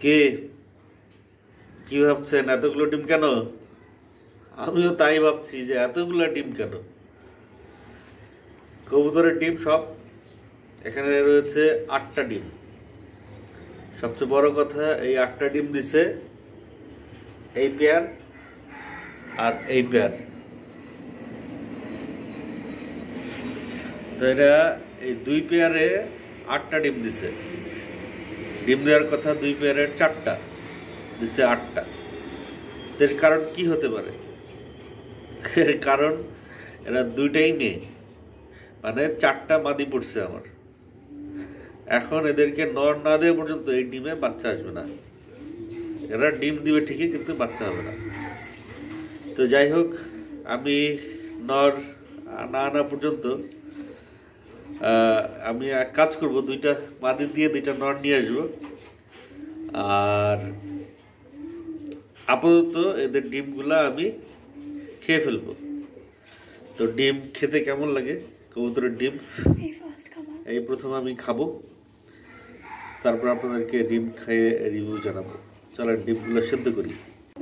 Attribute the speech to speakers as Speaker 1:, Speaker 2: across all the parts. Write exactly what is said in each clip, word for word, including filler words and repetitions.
Speaker 1: কে কি ভাবছেন এতগুলো ডিম কেন? আমিও তাই ভাবছি যে এতগুলো ডিম কেন। কবুতরের ডিম সব এখানে রয়েছে আটটা ডিম। সবচেয়ে বড় কথা এই আটটা ডিম দিছে এই পেয়ার আর এই পেয়ার। তো এরা এই দুই পেয়ারে আটটা ডিম দিছে। ডিম দেওয়ার কথা দুই পেয়ারের চারটা, দিছে আটটা। এর কারণ কি হতে পারে? এর কারণ এরা দুইটাই নেই, মানে চারটা মাদি পড়ছে আমার। এখন এদেরকে নর না দেওয়া পর্যন্ত এই ডিমে বাচ্চা আসবে না। এরা ডিম দিবে ঠিকই, কিন্তু বাচ্চা হবে না। তো যাই হোক, আমি নর না আনা পর্যন্ত আমি এক কাজ করব, দুইটা মাদি দিয়ে দুইটা নর নিয়ে আসবো। আর আপাতত এদের ডিমগুলা আমি খেয়ে ফেলবো। তো ডিম খেতে কেমন লাগে, কবুতরের ডিম এই প্রথম আমি খাবো, তারপর আপনাদেরকে ডিম খেয়ে রিভিউ জানাবো। চলেন ডিমগুলো সেদ্ধ করি।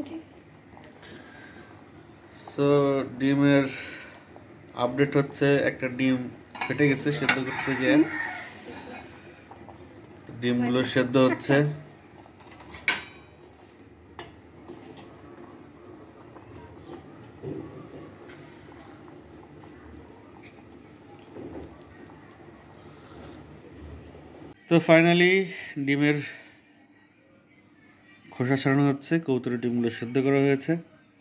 Speaker 1: সো ডিমের আপডেট হচ্ছে, একটা ডিম ফেটে গেছে সেদ্ধ করতে গিয়ে। ডিমগুলো সেদ্ধ হচ্ছে। তো ফাইনালি ডিমের খোসা ছাড়ানো হচ্ছে, কবুতরের ডিমগুলো সেদ্ধ করা হয়েছে।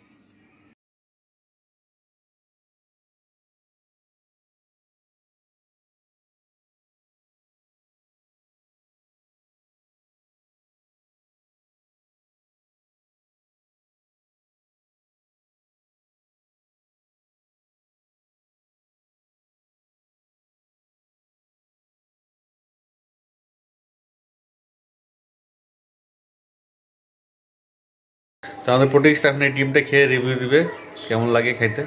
Speaker 1: তো আমাদের প্রোটিক্স এখন এই ডিমটা খেয়ে রিভিউ দিবে কেমন লাগে খাইতে।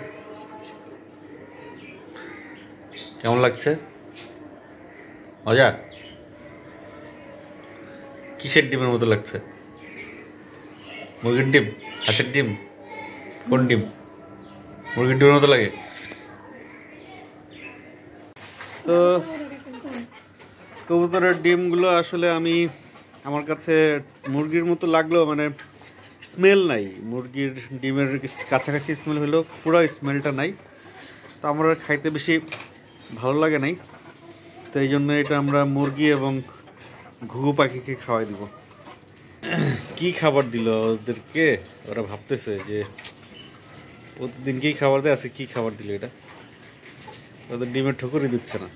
Speaker 1: কেমন লাগছে? মজা? কিসের ডিমের মতো লাগছে? মুরগির ডিম? হাঁসের ডিম? কোন ডিম? মুরগির ডিমের মতো লাগে? তো কবুতরের ডিমগুলো আসলে আমি, আমার কাছে মুরগির মতো লাগলেও মানে স্মেল নাই। মুরগির ডিমের কাছাকাছি স্মেল হলেও পুরো স্মেলটা নাই। তো আমার খাইতে বেশি ভালো লাগে নাই। তো এই জন্য এটা আমরা মুরগি এবং ঘুঘু পাখিকে খাওয়াই দিব। কি খাবার দিল ওদেরকে? ওরা ভাবতেছে যে প্রতিদিন কি খাবার দেয়, আজকে কি খাবার দিল এটা। ওদের ডিমের ঠোকরই দিচ্ছে না।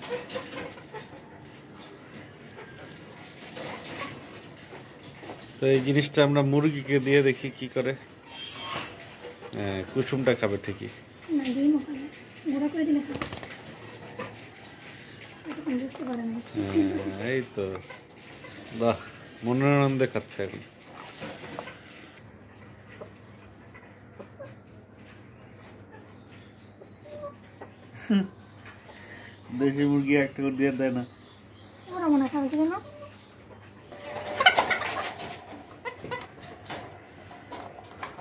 Speaker 1: তো এই জিনিসটা আমরা মুরগিকে দিয়ে দেখি কি করে। হ্যাঁ, কুসুমটা খাবে ঠিকই। এই তো বাহ, মনোনন্দে খাচ্ছে এখন। দেশি মুরগি একটা করে দিয়ে দেয় না।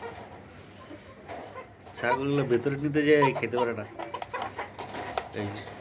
Speaker 1: ছাগলগুলো ভেতরে নিতে যায়, খেতে পারে না।